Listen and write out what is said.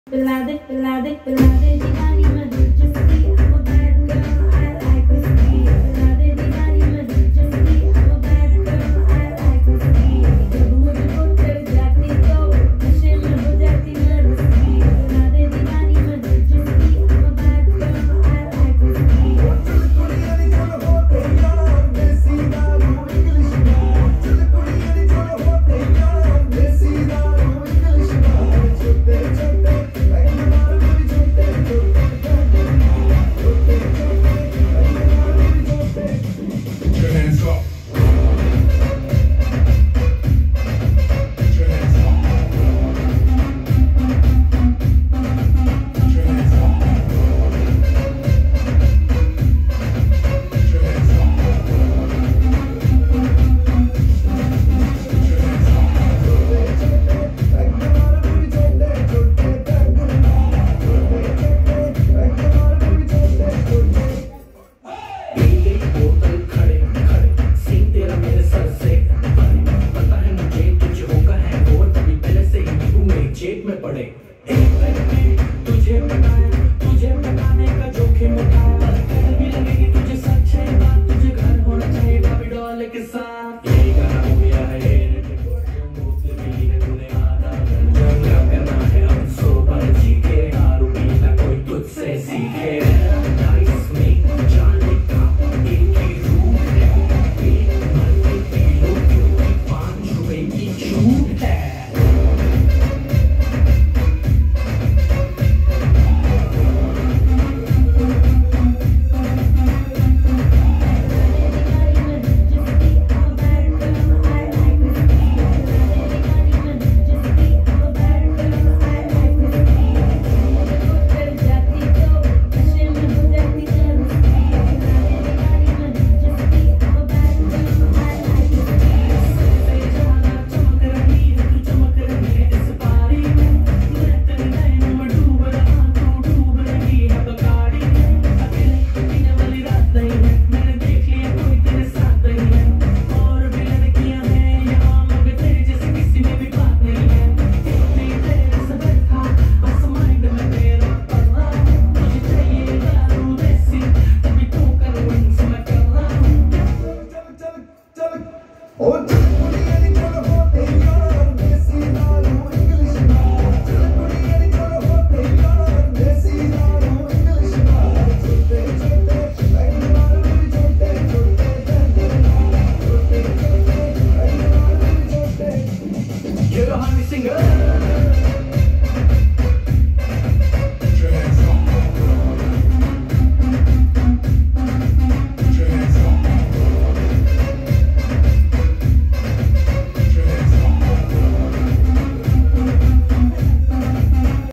पिला दे दीवानी मैं दूध जिसकी I'm a bad girl I like whiskey पिला दे दीवानी मैं दूध जिसकी I'm a bad girl I like whiskey जब मुझको चढ़ जाती तो नशे में हो जाती मैं risky पिला दे दीवानी मैं दूध जिसकी I'm a bad girl I like whiskey चल कुड़ियां नी चल होते यार देसी दारू इंग्लिश बार चल कुड़ियां नी चल होते यार देसी दारू इंग्लिश बार छोटे छोटे जेब में पड़े तुझे पटाने का जोखिम उठा